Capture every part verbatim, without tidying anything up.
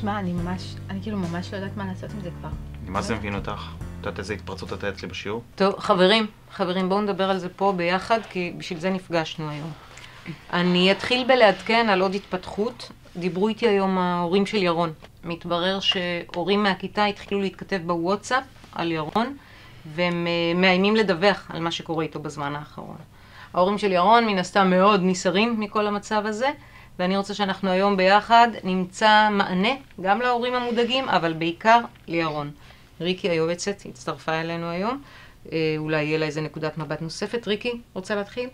תשמע, אני ממש, אני כאילו ממש לא יודעת מה לעשות עם זה כבר. מה זה מבין אותך? את יודעת איזה התפרצות הייתה אצלי בשיעור? טוב, חברים, חברים, בואו נדבר על זה פה ביחד, כי בשביל זה נפגשנו היום. אני אתחיל בלעדכן על עוד התפתחות. דיברו איתי היום ההורים של ירון. מתברר שהורים מהכיתה התחילו להתכתב בוואטסאפ על ירון, והם מאיימים לדווח על מה שקורה איתו בזמן האחרון. ההורים של ירון מן הסתם מאוד נסערים מכל המצב הזה, ואני רוצה שאנחנו היום ביחד נמצא מענה גם להורים המודאגים, אבל בעיקר לירון. ריקי היועצת הצטרפה אלינו היום, אולי יהיה לה איזה נקודת מבט נוספת. ריקי, רוצה להתחיל?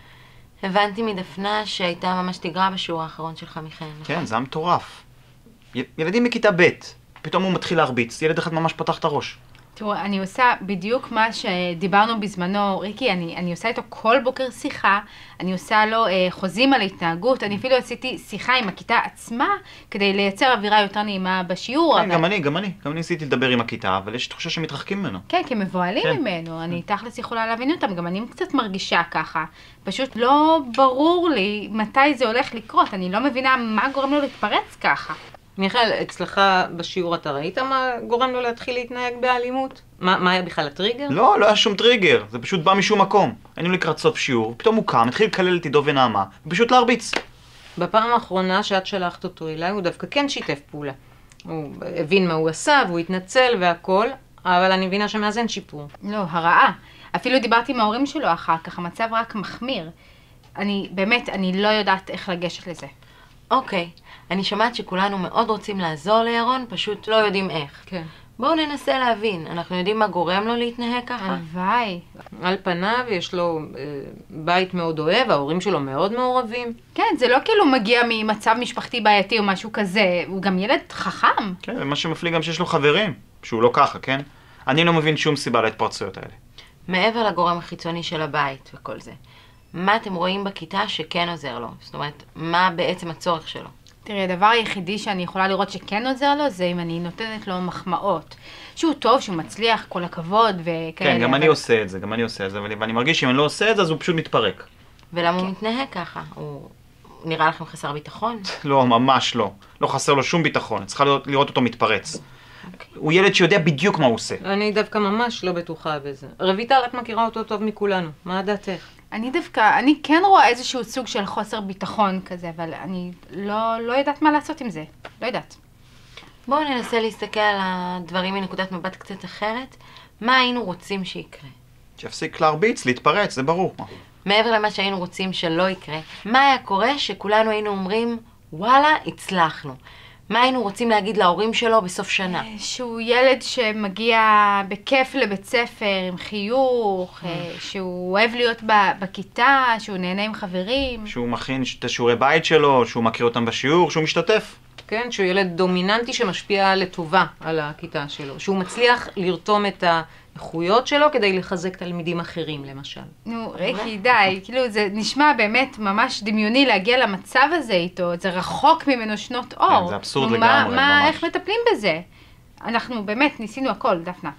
הבנתי מדפנה שהייתה ממש תגרה בשיעור האחרון שלך, מיכאל. כן, זה היה מטורף. י- ילדים מכיתה ב', פתאום הוא מתחיל להרביץ, ילד אחד ממש פתח את הראש. תראו, אני עושה בדיוק מה שדיברנו בזמנו, ריקי, אני, אני עושה איתו כל בוקר שיחה, אני עושה לו אה, חוזים על התנהגות, אני אפילו עשיתי שיחה עם הכיתה עצמה, כדי לייצר אווירה יותר נעימה בשיעור. כן, אבל... גם אני, גם אני, גם אני ניסיתי לדבר עם הכיתה, אבל יש תחושה שמתרחקים ממנו. כן, כי מבועלים כן. ממנו, אני תכלס יכולה להבין אותם, גם אני קצת מרגישה ככה. פשוט לא ברור לי מתי זה הולך לקרות, אני לא מבינה מה גורם לו להתפרץ ככה. מיכאל, אצלך בשיעור אתה ראית מה גורם לו להתחיל להתנהג באלימות? מה, מה היה בכלל הטריגר? לא, לא היה שום טריגר, זה פשוט בא משום מקום. היינו לקראת סוף שיעור, פתאום הוא קם, התחיל לקלל את עידו ונעמה, ופשוט להרביץ. בפעם האחרונה שאת שלחת אותו אליי, הוא דווקא כן שיתף פעולה. הוא הבין מה הוא עשה, והוא התנצל והכל, אבל אני מבינה שמאז אין שיפור. לא, הרעה. אפילו דיברתי עם ההורים שלו אחר כך, המצב רק מחמיר. אני, באמת, אני לא יודעת איך לגשת לזה. אוקיי, אני שמעת שכולנו מאוד רוצים לעזור לירון, פשוט לא יודעים איך. כן. בואו ננסה להבין, אנחנו יודעים מה גורם לו להתנהג ככה? הלוואי. על פניו יש לו אה, בית מאוד אוהב, ההורים שלו מאוד מעורבים. כן, זה לא כאילו מגיע ממצב משפחתי בעייתי או משהו כזה, הוא גם ילד חכם. כן, ומה שמפליא גם שיש לו חברים, שהוא לא ככה, כן? אני לא מבין שום סיבה להתפרצויות האלה. מעבר לגורם החיצוני של הבית וכל זה, מה אתם רואים בכיתה שכן עוזר לו? זאת אומרת, מה בעצם הצורך שלו? תראי, הדבר היחידי שאני יכולה לראות שכן עוזר לו, זה אם אני נותנת לו מחמאות. שהוא טוב, שהוא מצליח, כל הכבוד וכאלה. כן, גם אבל... אני עושה את זה, גם אני עושה את זה, ואני מרגיש שאם אני לא עושה את זה, אז הוא פשוט מתפרק. ולמה הוא מתנהג ככה? הוא נראה לכם חסר ביטחון? לא, ממש לא. לא חסר לו שום ביטחון, צריכה לראות, לראות אותו מתפרץ. הוא ילד שיודע בדיוק מה הוא עושה. אני דווקא ממש לא בטוחה בזה. רויטל, את מכירה אותו טוב מכולנו. מה דעתך? אני דווקא, אני כן רואה איזשהו סוג של חוסר ביטחון כזה, אבל אני לא, לא יודעת מה לעשות עם זה. לא יודעת. בואו ננסה להסתכל על הדברים מנקודת מבט קצת אחרת. מה היינו רוצים שיקרה? שיפסיק להרביץ, להתפרץ, זה ברור. מעבר למה שהיינו רוצים שלא יקרה, מה היה קורה שכולנו היינו אומרים, וואלה, הצלחנו? מה היינו רוצים להגיד להורים שלו בסוף שנה? שהוא ילד שמגיע בכיף לבית ספר, עם חיוך, שהוא אוהב להיות בכיתה, שהוא נהנה עם חברים. שהוא מכין את השיעורי בית שלו, שהוא מכיר אותם בשיעור, שהוא משתתף. כן, שהוא ילד דומיננטי שמשפיע לטובה על הכיתה שלו. שהוא מצליח לרתום את האיכויות שלו כדי לחזק תלמידים אחרים, למשל. נו, ריקי, די. כאילו, זה נשמע באמת ממש דמיוני להגיע למצב הזה איתו. זה רחוק ממנו שנות אור. כן, זה אבסורד נו, לגמרי, מה, ממש. איך מטפלים בזה? אנחנו באמת ניסינו הכל, דפנה.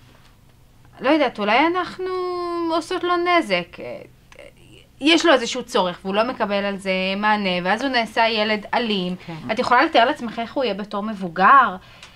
לא יודעת, אולי אנחנו עושות לו נזק. יש לו איזשהו צורך, והוא לא מקבל על זה מענה, ואז הוא נעשה ילד אלים. כן. את יכולה לתאר לעצמך איך הוא יהיה בתור מבוגר?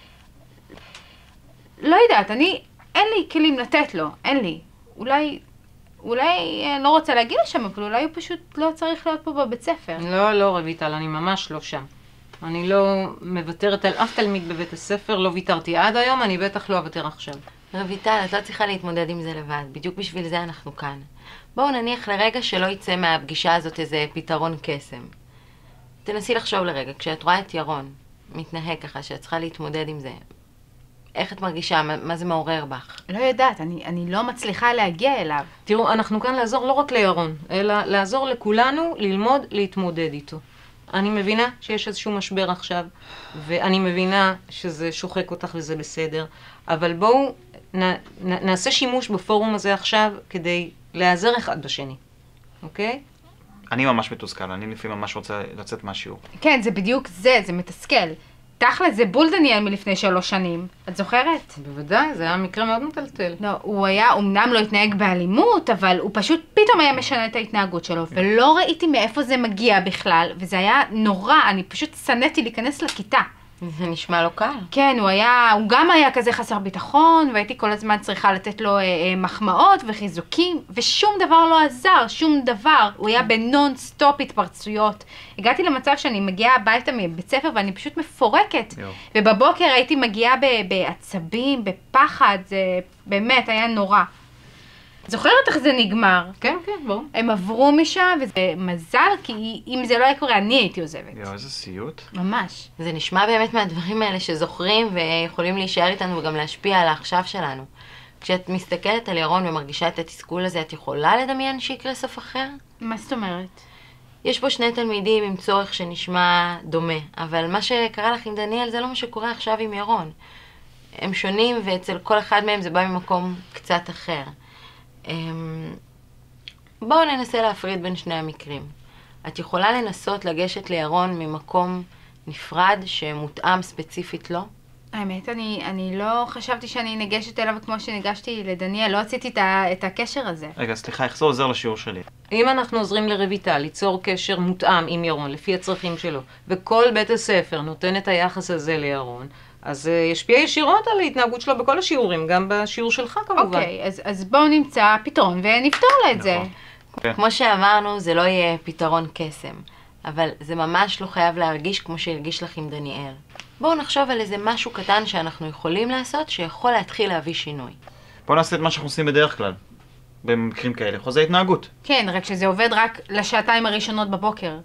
לא יודעת, אני, אין לי כלים לתת לו, אין לי. אולי, אולי, אני לא רוצה להגיד לשם, אבל אולי הוא פשוט לא צריך להיות פה בבית ספר. לא, לא, רויטל, אני ממש לא שם. אני לא מוותרת על אף תלמיד בבית הספר, לא ויתרתי עד היום, אני בטח לא אוותר עכשיו. רויטל, את לא צריכה להתמודד עם זה לבד, בדיוק בשביל זה אנחנו כאן. בואו נניח לרגע שלא יצא מהפגישה הזאת איזה פתרון קסם. תנסי לחשוב לרגע, כשאת רואה את ירון מתנהג ככה, שאת צריכה להתמודד עם זה, איך את מרגישה? מה, מה זה מעורר בך? לא יודעת, אני, אני לא מצליחה להגיע אליו. תראו, אנחנו כאן לעזור לא רק לירון, אלא לעזור לכולנו ללמוד להתמודד איתו. אני מבינה שיש איזשהו משבר עכשיו, ואני מבינה שזה שוחק אותך וזה בסדר, אבל בואו נ, נ, נעשה שימוש בפורום הזה עכשיו כדי לעזר אחד בשני, אוקיי? אני ממש מתוסכל, אני לפעמים ממש רוצה לצאת מהשיעור. כן, זה בדיוק זה, זה מתסכל. תכל'ס, זה בול דניאל מלפני שלוש שנים. את זוכרת? בוודאי, זה היה מקרה מאוד מטלטל. לא, הוא היה, אמנם לא התנהג באלימות, אבל הוא פשוט פתאום היה משנה את ההתנהגות שלו, ולא ראיתי מאיפה זה מגיע בכלל, וזה היה נורא, אני פשוט שנאתי להיכנס לכיתה. זה נשמע לא קל. כן, הוא היה, הוא גם היה כזה חסר ביטחון, והייתי כל הזמן צריכה לתת לו אה, אה, מחמאות וחיזוקים, ושום דבר לא עזר, שום דבר. הוא היה בנון סטופ התפרצויות. הגעתי למצב שאני מגיעה הביתה מבית ספר ואני פשוט מפורקת. יו. ובבוקר הייתי מגיעה ב- בעצבים, בפחד, זה באמת היה נורא. זוכרת איך זה נגמר? כן, כן, בואו. הם עברו משם, וזה מזל, כי אם זה לא היה קורה, אני הייתי עוזבת. יואו, איזה סיוט. ממש. זה נשמע באמת מהדברים האלה שזוכרים ויכולים להישאר איתנו וגם להשפיע על העכשיו שלנו. כשאת מסתכלת על ירון ומרגישה את התסכול הזה, את יכולה לדמיין שיקרה סוף אחר? מה זאת אומרת? יש פה שני תלמידים עם צורך שנשמע דומה, אבל מה שקרה לך עם דניאל זה לא מה שקורה עכשיו עם ירון. הם שונים ואצל כל אחד מהם זה בא ממקום קצת אחר. בואו ננסה להפריד בין שני המקרים. את יכולה לנסות לגשת לירון ממקום נפרד שמותאם ספציפית לו? האמת, אני, אני לא חשבתי שאני ניגשת אליו כמו שניגשתי לדניאל, לא עשיתי את, ה, את הקשר הזה. רגע, סליחה, איך זה עוזר לשיעור שלי? אם אנחנו עוזרים לרויטל ליצור קשר מותאם עם ירון, לפי הצרכים שלו, וכל בית הספר נותן את היחס הזה לירון, אז זה ישפיע ישירות על ההתנהגות שלו בכל השיעורים, גם בשיעור שלך כמובן. אוקיי, אז, אז בואו נמצא פתרון ונפתור לה את זה. נכון. כמו שאמרנו, זה לא יהיה פתרון קסם, אבל זה ממש לא חייב להרגיש כמו שהרגיש לך עם דניאל. בואו נחשוב על איזה משהו קטן שאנחנו יכולים לעשות, שיכול להתחיל להביא שינוי. בואו נעשה את מה שאנחנו עושים בדרך כלל, במקרים כאלה, חוזה התנהגות. כן, רק שזה עובד רק לשעתיים הראשונות בבוקר.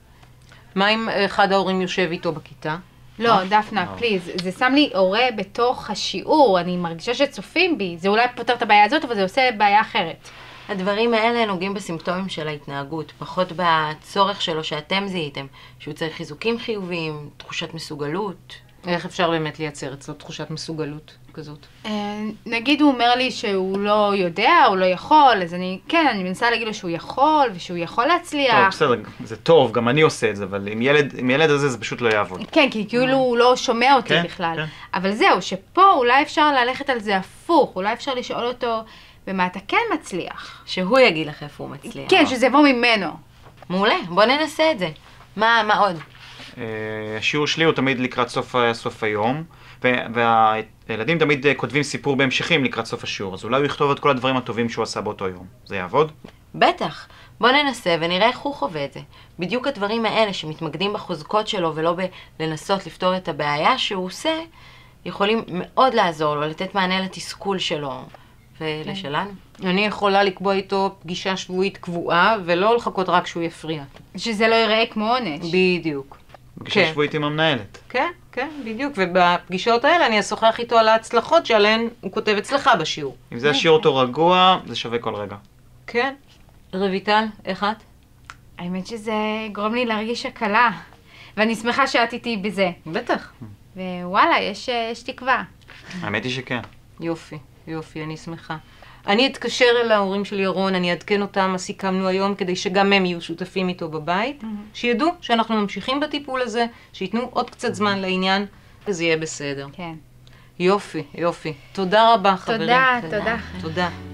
מה אם אחד ההורים יושב איתו בכיתה? לא, דפנה, פליז, זה שם לי הורה בתוך השיעור, אני מרגישה שצופים בי, זה אולי פותר את הבעיה הזאת, אבל זה עושה בעיה אחרת. הדברים האלה נוגעים בסימפטומים של ההתנהגות, פחות בצורך שלו שאתם זיהיתם, שהוא צריך חיזוקים חיוביים, תחושת מסוגלות. איך אפשר באמת לייצר אצלו תחושת מסוגלות כזאת? אה, נגיד הוא אומר לי שהוא לא יודע, הוא לא יכול, אז אני, כן, אני מנסה להגיד לו שהוא יכול, ושהוא יכול להצליח. טוב, בסדר, זה טוב, גם אני עושה את זה, אבל עם ילד, עם ילד הזה זה פשוט לא יעבוד. כן, כי כאילו הוא לא שומע אותי כן, בכלל. כן. אבל זהו, שפה אולי אפשר ללכת על זה הפוך, אולי אפשר לשאול אותו, במה אתה כן מצליח? שהוא יגיד לך איפה הוא מצליח. כן, שזה יבוא ממנו. מעולה, בוא ננסה את זה. מה, מה עוד? אה, השיעור שלי הוא תמיד לקראת סוף, סוף היום, ו- והילדים תמיד אה, כותבים סיפור בהמשכים לקראת סוף השיעור, אז אולי הוא יכתוב את כל הדברים הטובים שהוא עשה באותו יום. זה יעבוד? בטח. בוא ננסה ונראה איך הוא חווה את זה. בדיוק הדברים האלה שמתמקדים בחוזקות שלו ולא בלנסות לפתור את הבעיה שהוא עושה, יכולים מאוד לעזור לו, לתת מענה לתסכול שלו ולשלנו. אני יכולה לקבוע איתו פגישה שבועית קבועה, ולא לחכות רק שהוא יפריע. שזה לא ייראה כמו עונש. בדיוק. פגישה כן. שבועית עם המנהלת. כן, כן, בדיוק. ובפגישות האלה אני אשוחח איתו על ההצלחות שעליהן הוא כותב אצלך בשיעור. אם זה ישאיר אותו רגוע, זה שווה כל רגע. כן. רויטל, איך את? האמת שזה גורם לי להרגיש הקלה, ואני שמחה שאת איתי בזה. בטח. ווואלה, יש, יש תקווה. האמת היא שכן. יופי, יופי, אני שמחה. אני אתקשר אל ההורים של ירון, אני אעדכן אותם מה סיכמנו היום, כדי שגם הם יהיו שותפים איתו בבית, שידעו שאנחנו ממשיכים בטיפול הזה, שיתנו עוד קצת זמן לעניין, וזה יהיה בסדר. כן. יופי, יופי. תודה רבה, חברים. תודה, תודה. תודה. תודה.